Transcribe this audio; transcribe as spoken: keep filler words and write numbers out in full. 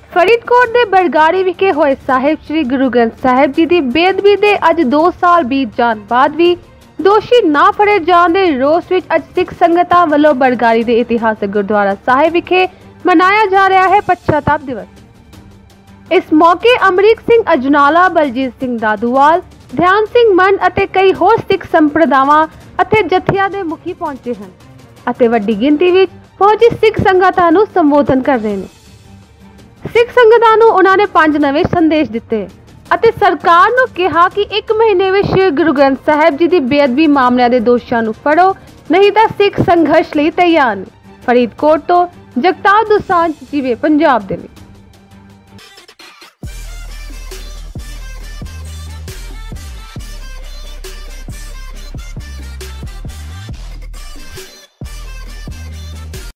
फरीदकोट के बरगाड़ी विखे होए साहिब श्री गुरु ग्रंथ साहिब जी की बेदबी के अज दो साल बीत जाने बाद भी दोषी ना फड़े जाने के रोस विच अज सिख संगतां वल्लों बरगाड़ी के इतिहासक गुरुद्वारा साहिब विखे मनाया जा रहा है पश्चाताप दिवस। इस मौके अमरीक सिंह अजनाला, बलजीत सिंह दादूवाल, ध्यान सिंह मन अते कई होर सिख संप्रदावां अते जथियां दे मुखी पहुंचे हैं अते वड्डी गिनती विच पहुंची सिख संगतां नूं संबोधन कर रहे हैं। सिख संगतां नूं उन्हां ने पांच नवे संदेश दिते अते सरकार नूं कहा कि एक महीने में श्री गुरु ग्रंथ साहिब जी की बेअदबी मामलिਆਂ ਦੇ ਦੋਸ਼ੀਆਂ ਨੂੰ फड़ो, नहीं तो सिख संघर्ष ਲਈ तैयार ने। फरीदकोट तो जगतार दोसांझ, जिवे पंजाब दे लिए।